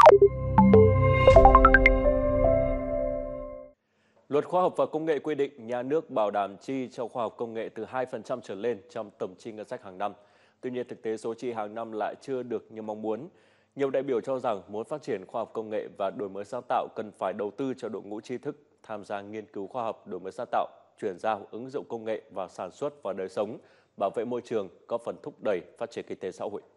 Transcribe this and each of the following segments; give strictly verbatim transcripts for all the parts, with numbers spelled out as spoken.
Luật Khoa học và Công nghệ quy định nhà nước bảo đảm chi cho khoa học công nghệ từ hai phần trăm trở lên trong tổng chi ngân sách hàng năm. Tuy nhiên, thực tế số chi hàng năm lại chưa được như mong muốn. Nhiều đại biểu cho rằng muốn phát triển khoa học công nghệ và đổi mới sáng tạo cần phải đầu tư cho đội ngũ trí thức tham gia nghiên cứu khoa học, đổi mới sáng tạo, chuyển giao ứng dụng công nghệ vào sản xuất và đời sống, bảo vệ môi trường, có phần thúc đẩy phát triển kinh tế xã hội.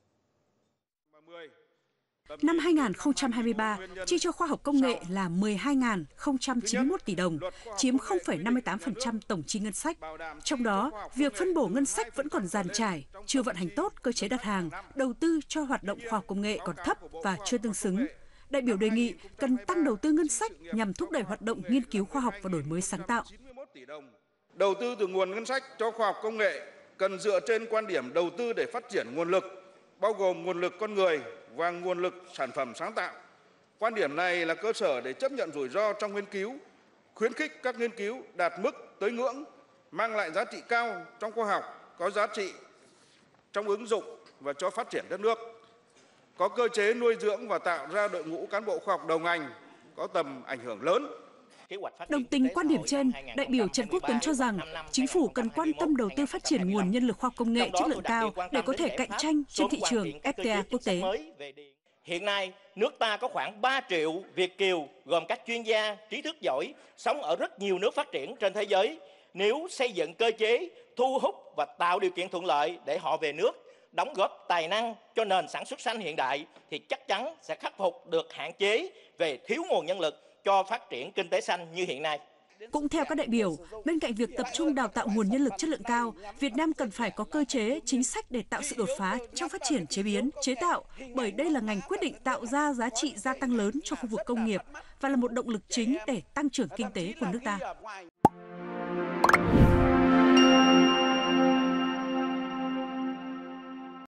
Năm hai nghìn không trăm hai mươi ba, chi cho khoa học công nghệ là mười hai nghìn không trăm chín mươi mốt tỷ đồng, chiếm không phẩy năm mươi tám phần trăm tổng chi ngân sách. Trong đó, việc phân bổ ngân sách vẫn còn dàn trải, chưa vận hành tốt cơ chế đặt hàng, đầu tư cho hoạt động khoa học công nghệ còn thấp và chưa tương xứng. Đại biểu đề nghị cần tăng đầu tư ngân sách nhằm thúc đẩy hoạt động nghiên cứu khoa học và đổi mới sáng tạo. Đầu tư từ nguồn ngân sách cho khoa học công nghệ cần dựa trên quan điểm đầu tư để phát triển nguồn lực, bao gồm nguồn lực con người và nguồn lực sản phẩm sáng tạo. Quan điểm này là cơ sở để chấp nhận rủi ro trong nghiên cứu, khuyến khích các nghiên cứu đạt mức tới ngưỡng, mang lại giá trị cao trong khoa học, có giá trị trong ứng dụng và cho phát triển đất nước. Có cơ chế nuôi dưỡng và tạo ra đội ngũ cán bộ khoa học đầu ngành có tầm ảnh hưởng lớn. Đồng tình quan điểm trên, đại biểu Trần Quốc Tuấn cho rằng chính phủ cần quan tâm đầu tư phát triển nguồn nhân lực khoa học công nghệ chất lượng cao để có thể cạnh tranh trên thị trường ép tê a quốc tế. Hiện nay, nước ta có khoảng ba triệu Việt kiều gồm các chuyên gia, trí thức giỏi sống ở rất nhiều nước phát triển trên thế giới. Nếu xây dựng cơ chế thu hút và tạo điều kiện thuận lợi để họ về nước, đóng góp tài năng cho nền sản xuất xanh hiện đại thì chắc chắn sẽ khắc phục được hạn chế về thiếu nguồn nhân lực cho phát triển kinh tế xanh như hiện nay. Cũng theo các đại biểu, bên cạnh việc tập trung đào tạo nguồn nhân lực chất lượng cao, Việt Nam cần phải có cơ chế, chính sách để tạo sự đột phá trong phát triển chế biến, chế tạo, bởi đây là ngành quyết định tạo ra giá trị gia tăng lớn cho khu vực công nghiệp và là một động lực chính để tăng trưởng kinh tế của nước ta.